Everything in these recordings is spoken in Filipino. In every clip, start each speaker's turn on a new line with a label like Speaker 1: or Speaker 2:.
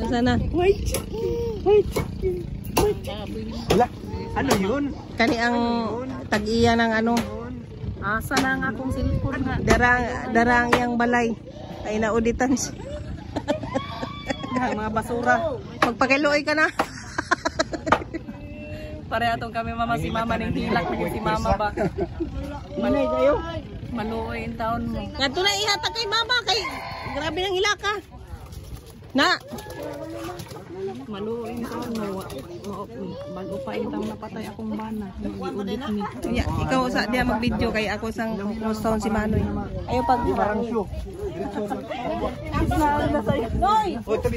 Speaker 1: sana.
Speaker 2: White chicken. Wala. Ano yun?
Speaker 1: Kani ang tag-iya ng ano.
Speaker 3: Asa na nga akong cellphone nga.
Speaker 1: Darang yang balay. Ay nauditan siya.
Speaker 3: Mga basura.
Speaker 1: Magpakiluoy ka na.
Speaker 3: Pareha tong kami mama si mama ning hilak na si mama ba.
Speaker 2: Manay kayo?
Speaker 3: Maluoy in taon mo.
Speaker 1: Ngadto na ihatag kay mama kay grabe nang hilaka. Na.
Speaker 3: Maluoy in taon mo. Bago pa in taon napatay akong bana. Iudit ni.
Speaker 1: Ya, ikaw sa dia mag-video kay ako sang close si Manoy. Ayo pag
Speaker 2: Parang show.
Speaker 1: Noy.
Speaker 2: Oh, tabi.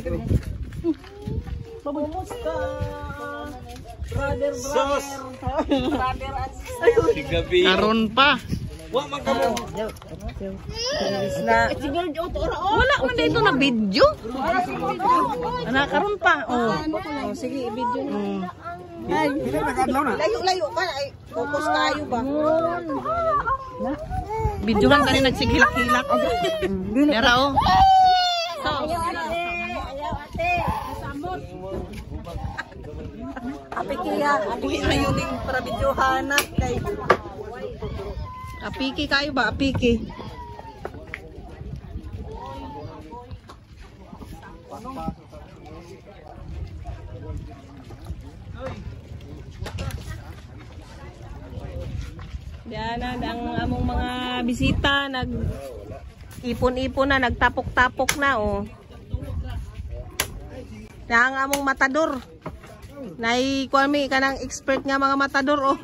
Speaker 3: Mabuska. Brother.
Speaker 1: Karon pa.
Speaker 2: Wa man kamo.
Speaker 1: Na. Wala man dito na video. Ana karon pa. Oh. Oh sige, video na.
Speaker 2: Ay, hindi nakadlaw na.
Speaker 1: Layo ka ay focus kayo ba? Video lang tani nagsigilak-hilak. Dera oh. Apiki ayo ning para videohan na kay. Apiki kayo ba? Apiki. Yan ang among mga bisita ipon-ipon na, nagtapok-tapok na oh. Ang among matador. Nay kuami kanang expert nga mga matador oh.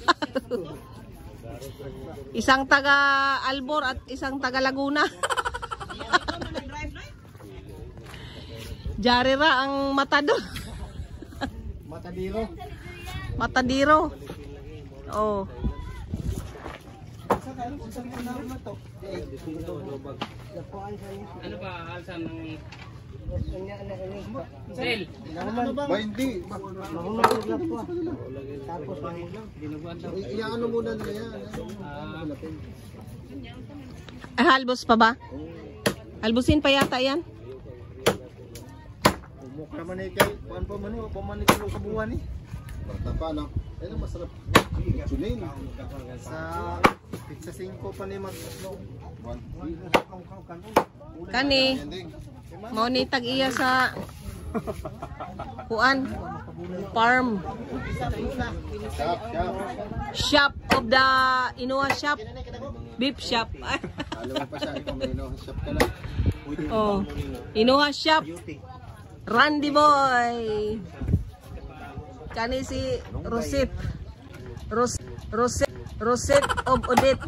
Speaker 1: Isang taga Albor at isang taga Laguna. Jarira ang matador. Matadiro. Oh.
Speaker 3: Ano ba alsan ng
Speaker 2: Sel. Ba hindi. Tapos ano muna nila yan.
Speaker 1: Halbos pa ba? Halbusin pa yata yan.
Speaker 2: Mukha man eh kay kuan pa man pa man ito sa buwan eh. Tapa lang. Ayun masarap. Chulin. Sa pizza 5 pa ni mag
Speaker 1: Kani mao ni tag-iya sa kuan farm shop of the Inuha shop, beef shop.
Speaker 2: Alam pa siya kung may Inuha shop ka lang.
Speaker 1: Oh, Inuha shop. Randy boy. Kani si Roset of Odette.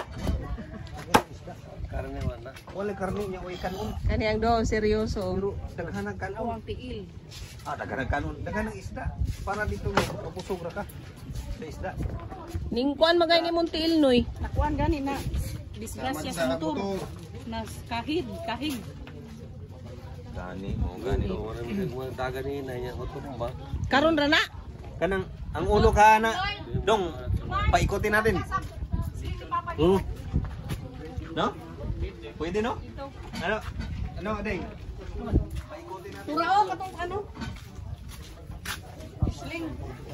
Speaker 2: Wala karne niya o kanon.
Speaker 1: Kani ang do seryoso.
Speaker 2: Pero daghanag kanon ang tiil. Daghanag kanon, daghanag isda para dito mapusog ra ka. Sa isda.
Speaker 1: Ning kuan magay ni mong tiil noy.
Speaker 3: nakuan gani na disgrasya sa motor. Nas kahig.
Speaker 4: Gani, gani orang mo dagani na niya motor ba.
Speaker 1: Karon ra na.
Speaker 2: Kanang ang ulo ka na. Dong, paikutin natin. No? Pwede no? Ano, Deng? Paikutin natin.
Speaker 3: Turao katong ano? Sling.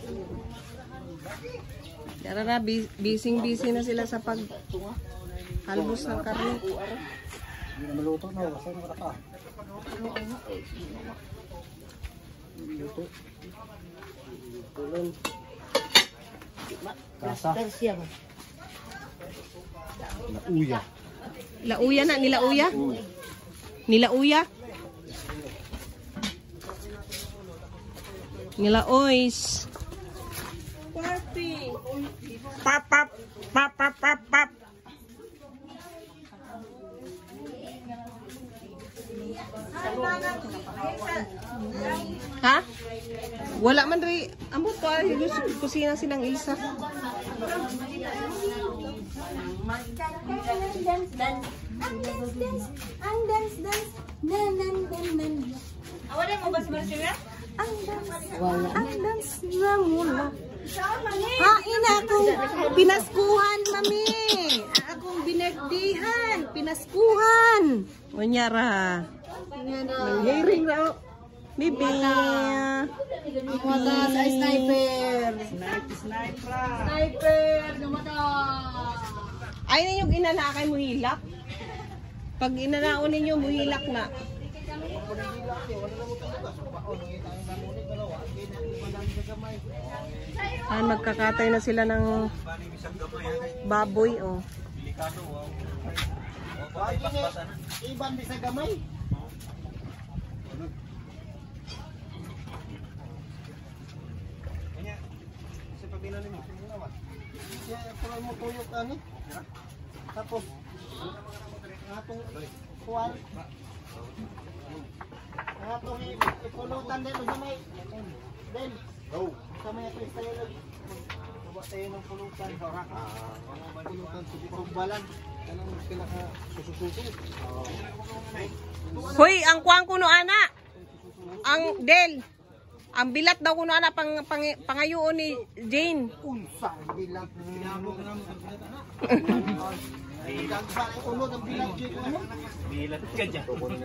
Speaker 1: Tara na, busy na sila sa pag halbos ng karne.
Speaker 2: Maluto na, kasi mo ka. Kasa. Lauya.
Speaker 1: Lauya na, nilauya? Nilauya? Nilaoys.
Speaker 3: Party.
Speaker 1: Pap. Ha? Wala man rin. Ambot pa, kusina silang Ilsa.
Speaker 3: Awalin mo ba si Marcela?
Speaker 1: Ang dance na mula. Hain akong pinaskuhan, mami. Akong binagdihan, pinaskuhan. Kunyara. Nanghiring na. Bibi.
Speaker 2: Ang wagas ay sniper. Sniper! Namata!
Speaker 1: Ay ninyo ginanakay mo hilak. Pag inanaon ninyo mo hilak na. Ay, magkakatay na sila ng baboy, oh.
Speaker 2: Iban di sa gamay. Kaya mo tuyok ani. Tapos atong kuwan. Atong ipulutan din sa may Ben. Go. Sa may freestyle. Suba tayo ng pulutan. Pulutan sa pagbalan. Anong pinaka susususo?
Speaker 1: Hoy, ang kuwang kuno ana. Ang Del. Ang bilat daw kuno ana pangayoon ni Jane.
Speaker 2: Unsa bilang sinabog na mo ang bilat ana. Ay dagsa ang ulo ng bilat jud ano? Bilat ka diyan.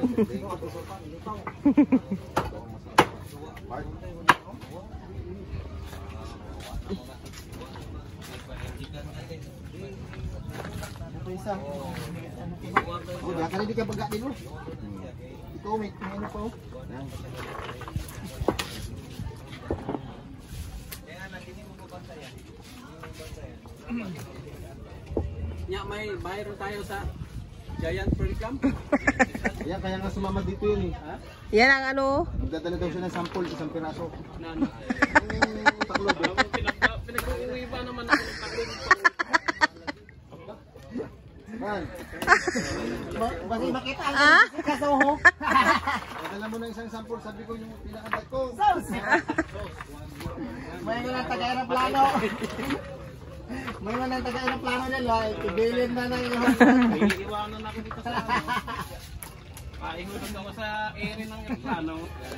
Speaker 2: Isa. Oh, kaya di ka baga din mo. Ito may ano pa oh.
Speaker 3: Ya, may mayroon tayo sa Giant Pearl Camp.
Speaker 2: Ayan, kaya nga sumama dito yun eh. Ha?
Speaker 1: Yan ang ano.
Speaker 2: Magdadala daw siya ng sample, isang piraso.
Speaker 3: Nano.
Speaker 2: Taklob eh.
Speaker 3: Pinag-uwi pa naman ako ng taklob.
Speaker 2: Man. Basi makita ang kasoho. Padala mo na isang sample, sabi ko yung pinakadat ko. May mga taga-aeroplano. May mga taga-aeroplano nila, ibilin na ng ihon.
Speaker 3: Iiwanan ako dito sa ihulog ako sa area ng aeroplano.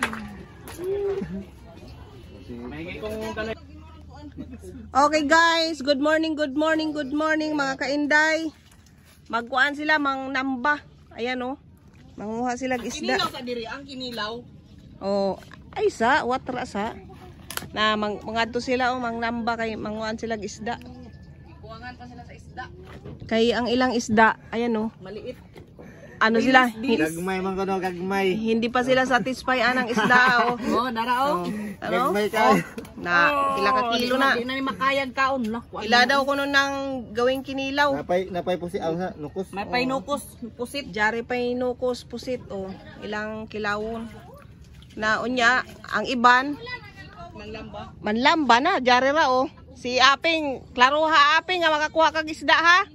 Speaker 3: Mahingi kong dala.
Speaker 1: Okay guys, good morning mga kainday. Magkuan sila mang namba. Ayan oh. Manguha sila isda.
Speaker 3: Kinilaw sa diri ang kinilaw.
Speaker 1: Oh, ay sa watra sa. Na mangadto sila oh mang namba kay manguan sila isda.
Speaker 3: Buwangan pa sila sa isda.
Speaker 1: Kay ang ilang isda, ayan oh.
Speaker 3: Maliit.
Speaker 1: Ano sila?
Speaker 2: Gagmay man ko no, gagmay.
Speaker 1: Hindi pa sila satisfy anang isda oh.
Speaker 3: Oh, narao.
Speaker 1: Ano?
Speaker 2: Gagmay ka.
Speaker 1: Na ila ka kilo na.
Speaker 3: Di na ni makayag kaon la.
Speaker 1: Ila daw kuno nang gawing kinilaw.
Speaker 2: Napay po si Alha, nukos.
Speaker 3: May painukos, pusit.
Speaker 1: Jari painukos pusit oh. Ilang kilawon. Na unya ang iban
Speaker 3: Manlamba.
Speaker 1: manlamba na jari ra oh. Si Aping, klaro ha Aping nga makakuha kag isda ha.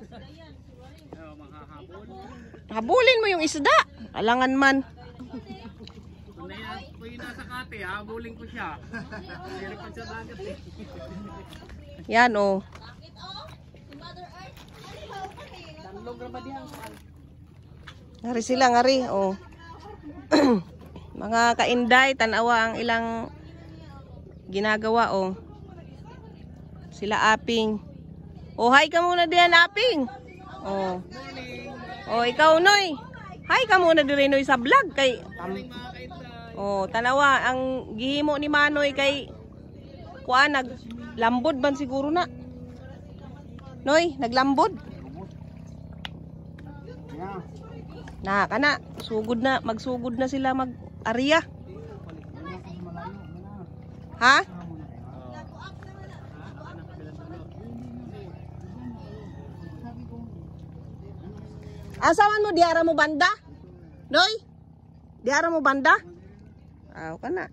Speaker 1: Habulin mo yung isda. Alangan man.
Speaker 3: Kung nasa kate, habulin ko siya. Hirapan sa dagat eh.
Speaker 1: Yan oh.
Speaker 3: Danlog ra ba diyan?
Speaker 1: Ngari sila ngari oh. Mga kainday tanawa ang ilang ginagawa oh. Sila Aping. Oh, hi ka muna diyan Aping. Oh. Oh, ikaw Noy. Hi ka muna dire Noy sa vlog kay oh, tanawa ang gihimo ni Manoy kay kuan naglambod ban siguro na. Noy, naglambod. Na kana sugod na, magsugod na sila mag-area. Ha? Asaman mo diara mo banda? Noy? Diara mo banda? Aw kana.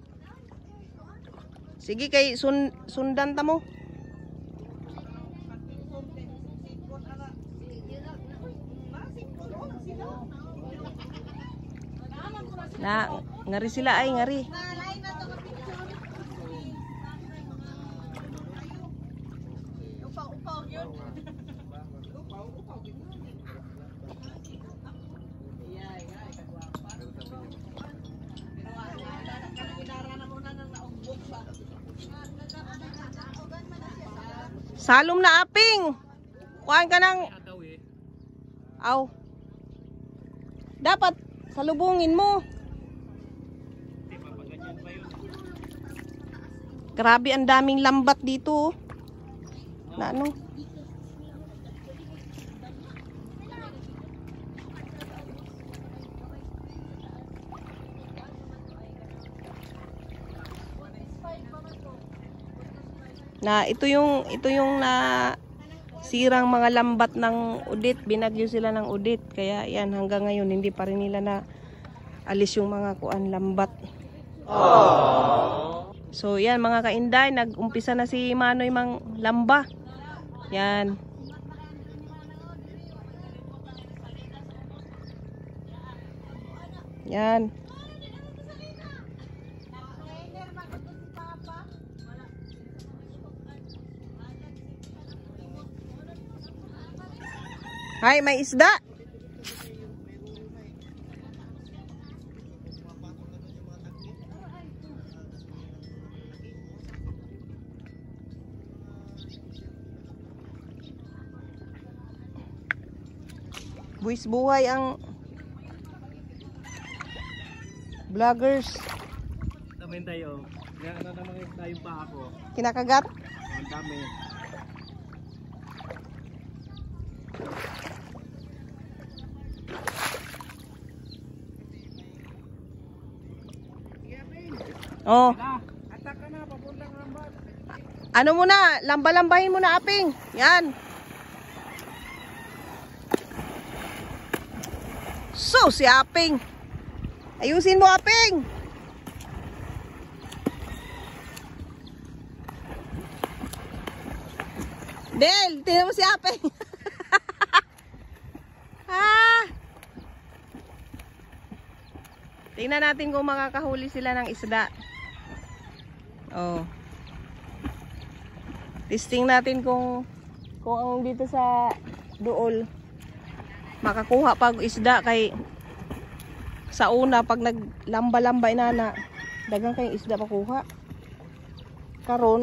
Speaker 1: Sige kay sundan ta mo. Na ngari sila ay ngari. Salom na Aping. Kuhaan ka ng aw. Dapat salubungin mo. Grabe, ang daming lambat dito. Na ano? Na ito yung na sirang mga lambat ng udit. Binagyo sila ng udit. Kaya yan, hanggang ngayon hindi pa rin nila na alis yung mga kuan lambat. So yan mga kainday, nag-umpisa na si Manoy mang lamba. Yan. Yan. Hay, may isda. Buwis buhay ang vloggers.
Speaker 2: Namin tayo. Ano naman tayong pa ako.
Speaker 1: Kinakagat.
Speaker 2: Ang dami.
Speaker 1: Oh.
Speaker 2: Atak ka na, papuntang lambat.
Speaker 1: Ano muna, lamba-lambahin muna, Aping. Yan. So, si Aping. Ayusin mo, Aping. Del, tingnan mo si Aping. Ah. Tingnan natin kung makakahuli sila ng isda. Oh. Testing natin kung ang dito sa Duol makakuha pag isda kay sa una pag naglamba-lamba inana dagang kay isda pakuha. Karon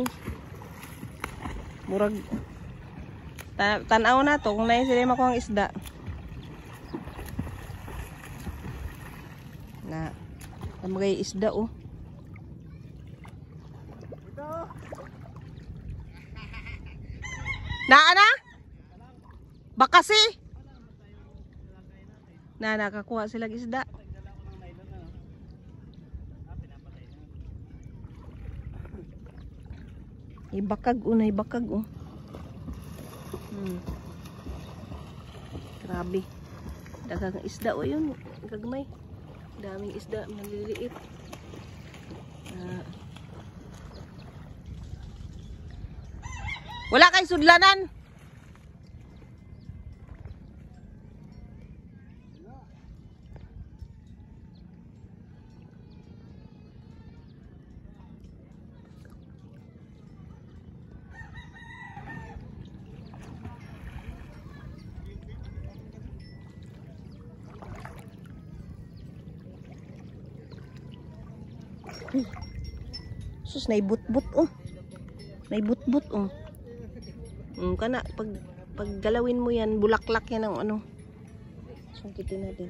Speaker 1: murag tanaw na to kung naay sila makuha ang isda. Na magay isda oh. Na? Bakasi? Na nakakuha silang isda. Ibakag oh, naibakag oh. Grabe. Dagang isda oh yun. Gagmay. Daming isda, maliliit. Wala kay sudlanan. Sus, naibut-but oh. Naibut-but oh. Kana pag galawin mo yan, bulaklak yan ang ano. Sungkitin natin.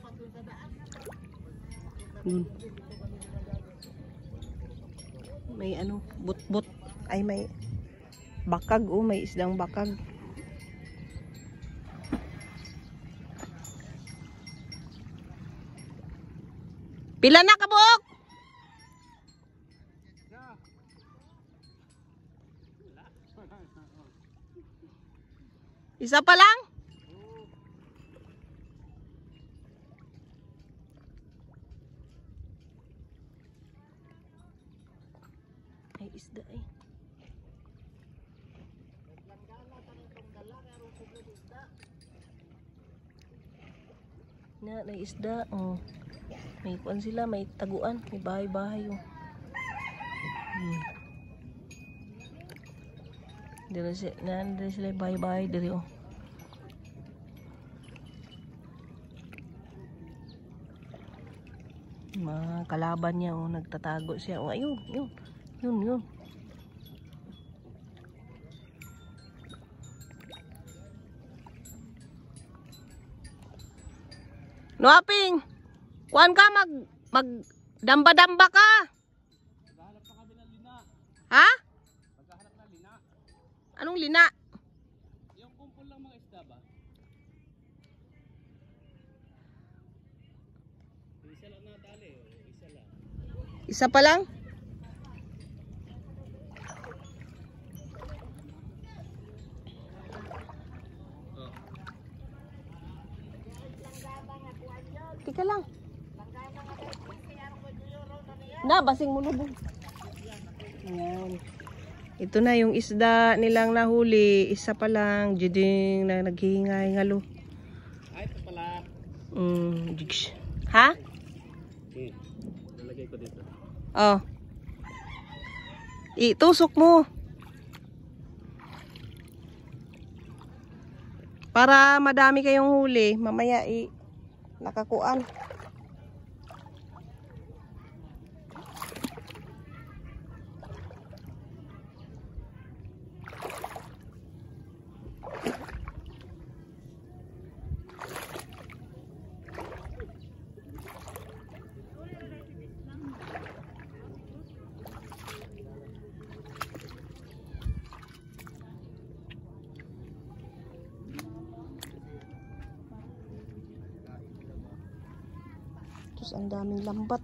Speaker 1: May ano, but-but. Ay may bakag oh, may isdang bakag. Pila na kabuk? Isa pa lang? Ay, isda eh. Na isda. Oh. May kuan sila, may taguan, may bahay-bahay oh. Dito sila bahay-bahay diri oh. Mga kalaban niya oh, nagtatago siya. Oh, ayun, yun. No, Aping. Kuan ka mag damba-damba ka. Ha? Anong lina?
Speaker 2: Yung kumpul lang mga isda ba? Isa lang natali, isa lang.
Speaker 1: Isa pa lang? Tika lang. Na, basing mo lubog. Ayan. Ito na yung isda nilang nahuli. Isa pa lang. Juding na naghihingay-ngalo.
Speaker 2: Ay, ito pala.
Speaker 1: Jigs. Ha?
Speaker 2: Okay. Nalagay ko dito.
Speaker 1: Oh. Itusok mo. Para madami kayong huli. Mamaya nakakuan. Terus ang daming lambat.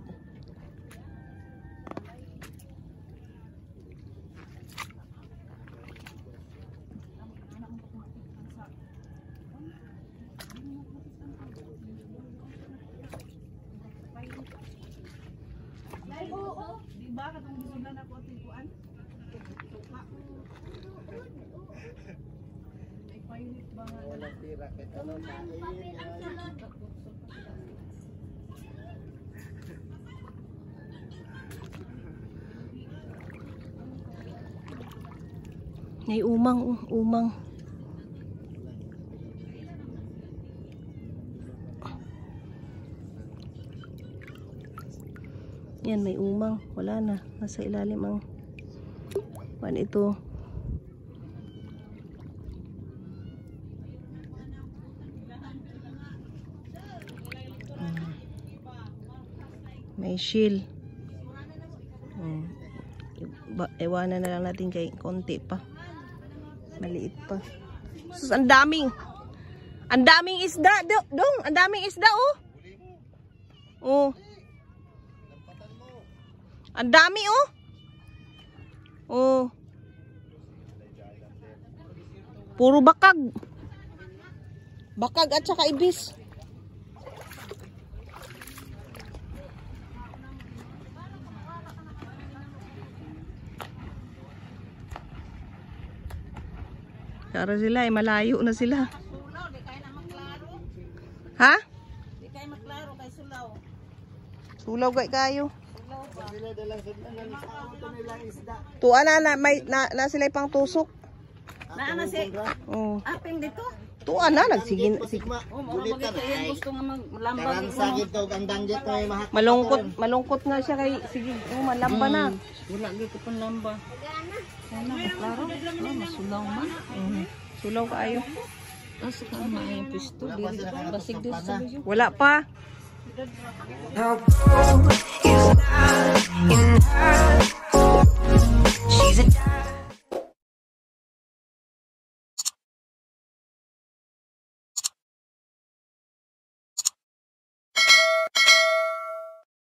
Speaker 3: Diba katong gisunan ako at ikuan? Ay painit ba nga?
Speaker 2: Wala tira kita no.
Speaker 1: May umang, umang. Yan, may umang. Wala na. Nasa ilalim ang pan ito. May shield. Iwanan na lang natin kay konti pa. Maliit pa. Sus, ang daming isda, dong. Ang daming isda, oh. Oh. Ang dami, oh. Oh. Puro bakag. Bakag at saka ibis. Para sila, malayo na sila.
Speaker 3: Sulaw, di kayo na maklaro.
Speaker 1: Ha?
Speaker 3: Di kayo maklaro kay sulaw.
Speaker 1: Sulaw kay kayo.
Speaker 3: Sulaw pa.
Speaker 2: Sila dalang sila sa auto nilang isda.
Speaker 1: Tuan na sila pang tusok.
Speaker 3: Naana si
Speaker 1: Oh.
Speaker 3: aping dito.
Speaker 1: Tuan na nagsigin.
Speaker 3: Oh, mo ba kayo gusto nga maglambang
Speaker 2: Karang sagit to ang danggit na mahak.
Speaker 1: Malungkot nga siya kay sige, malamba na.
Speaker 3: Wala dito pang lamba. Sana maklaro. Masulaw man.
Speaker 1: Sulaw kaayo.
Speaker 3: Asa ka maayong pisto diri basig diri sa luyo.
Speaker 1: Wala pa.
Speaker 5: Now, is not enough.